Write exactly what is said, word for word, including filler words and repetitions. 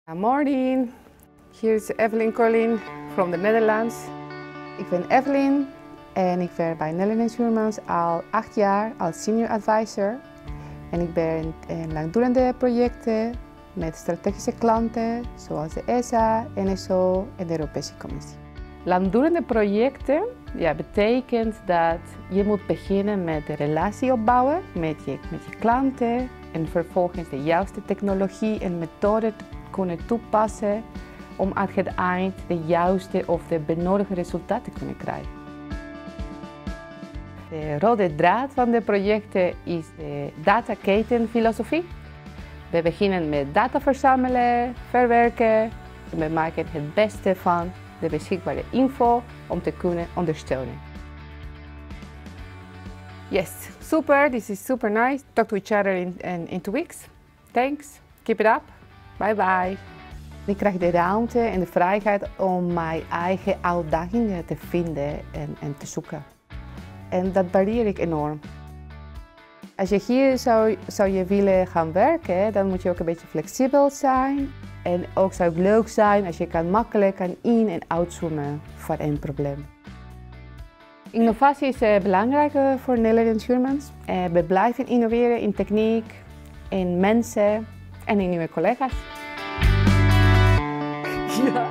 Morning, hier is Evelyn Collin from the Netherlands. Ik ben Evelyn en ik werk bij Netherlands Humans al acht jaar als senior advisor. En ik ben in langdurende projecten met strategische klanten zoals de E S A, N S O en de Europese Commissie. Langdurende projecten ja, betekent dat je moet beginnen met de relatie opbouwen met je, met je klanten en vervolgens de juiste technologie en methode kunnen toepassen om aan het eind de juiste of de benodigde resultaten te kunnen krijgen. De rode draad van de projecten is de dataketenfilosofie. We beginnen met data verzamelen, verwerken en we maken het beste van de beschikbare info om te kunnen ondersteunen. Yes, super, this is super nice. Talk to each other in, in, in two weeks. Thanks, keep it up. Bye bye. Ik krijg de ruimte en de vrijheid om mijn eigen uitdagingen te vinden en, en te zoeken. En dat waardeer ik enorm. Als je hier zou, zou je willen gaan werken, dan moet je ook een beetje flexibel zijn. En ook zou het leuk zijn als je kan makkelijk kan in- en uitzoomen voor een probleem. Innovatie is uh, belangrijk uh, voor Netherlands Humans. Uh, we blijven innoveren in techniek, in mensen en in nieuwe collega's. Ja.